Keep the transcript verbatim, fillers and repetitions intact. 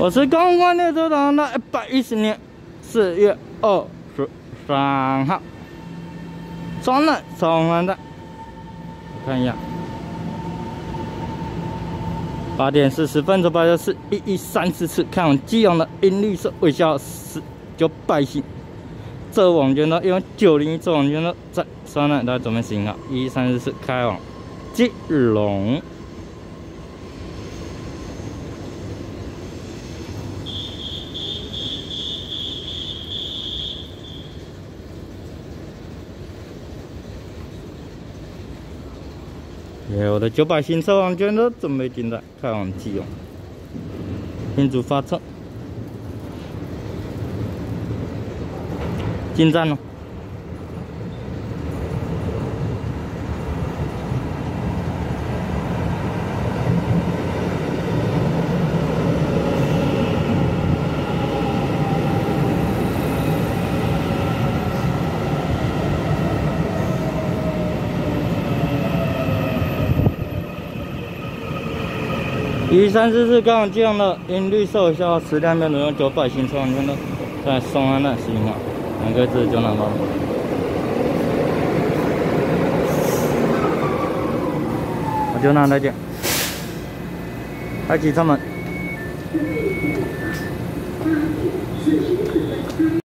我是公关列车长的一百一十年四月二十三号，双人送完的，我看一下，八点四十分，这八九四一一三四次，看完基隆的银绿色微笑十九百星，这网圈呢用九零一这网圈呢在双人大家准备行啊，一一三四四开往基隆。 耶！我的九百新车网圈都准备进站，开往基隆，新竹发车，进站了。一三四四刚好这样的银绿色微笑十辆面轮用九百新车网圈的，在松安那使用啊，两个字就拿到了。我就拿来点，开启车门。